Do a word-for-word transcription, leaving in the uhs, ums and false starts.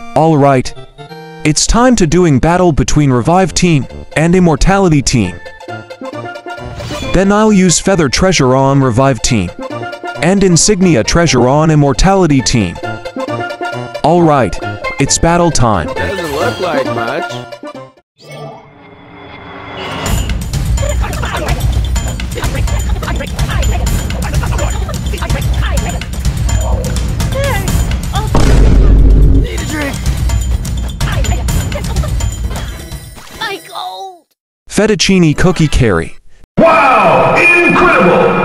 Alright. It's time to doing battle between Revive Team and Immortality Team. Then I'll use Feather Treasure on Revive Team and Insignia Treasure on Immortality Team. Alright, it's battle time. Doesn't look like much. Need a drink. My gold. Fettuccine Cookie Carry. Wow! Incredible!